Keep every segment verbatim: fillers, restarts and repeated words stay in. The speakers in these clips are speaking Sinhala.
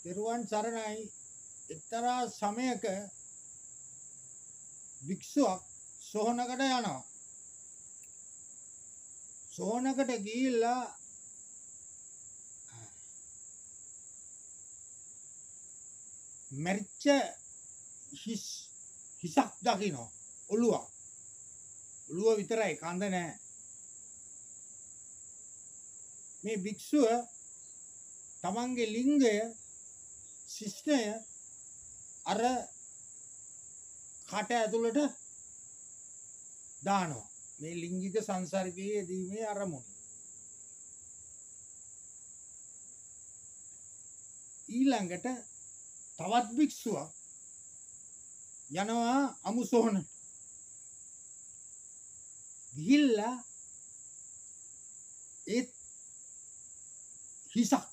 තෙරුවන් සරණයි. එක්තරා සමයක භික්ෂුවක් සොහනකට යනවා. සොහනකට ගිහිල්ලා මරිච්ච හිස් හිසක් දකිනවා. ඔළුවක්. ඔළුව විතරයි, කඳ නැහැ. මේ භික්ෂුව තමන්ගේ ලිංගය ශිෂ්ණය අර කට ඇතුළට දානවා. මේ ලිංගික සංසර්ගයේ යෙදීමේ අරමුණ. ඊළඟට තවත් භික්ෂුවක් යනවා අමුසොහනට. ගිහිල්ලා ඒත් හිසක්,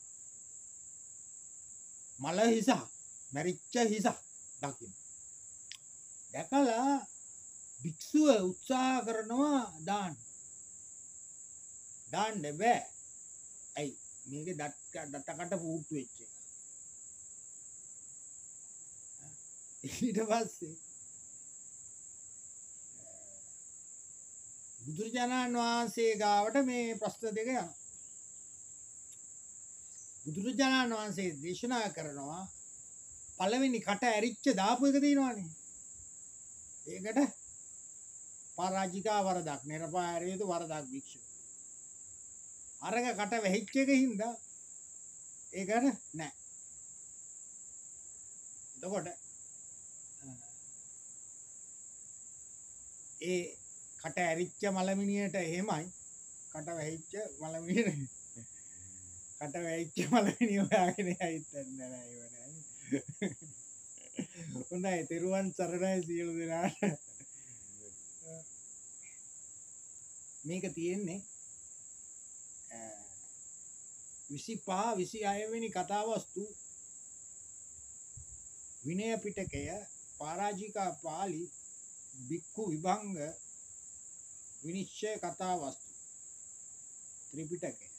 මල හිසක්, මැරිච්ච හිසක් දකින්න. දැකලා භික්ෂුව උත්සාහ කරනවා දාන්න. දාන්න බෑ. ඇයි? මේකේ දත් දතකට පුට්ටු වෙච්ච එක. ඊට පස්සේ බුදුරජාණන් වහන්සේ ගාවට මේ ප්‍රශ්න දෙක යනවා. බුදුරජාණන් වහන්සේ දේශනා කරනවා පළවෙනි කට ඇරිච්ච දාපු එක තියෙනවානේ. ඒකට පරාජිකා වරදක්, නිර්පාරේතු වරදක් භික්ෂුව. අරක කට වැහිච්ච එක හින්දා ඒකට නෑ. එතකොට ඒ කට ඇරිච්ච මලමිනියට එහෙමයි, කට වැහිච්ච මලමිනියට කට වැහිච්ච මලමිනිය හොයාගෙන යයිත් නෑ ඒව නෑ. හොඳයි, තෙරුවන් සරණයි සියලු දෙනාට. මේක තියෙන්නේ විසිපහ විසිහය වෙනි කතාවස්තු විනය පිටකය පරාජිකා පාළි භික්ඛු විභංග විනිශ්චය කතාවස්තු ත්‍රිපිටකය.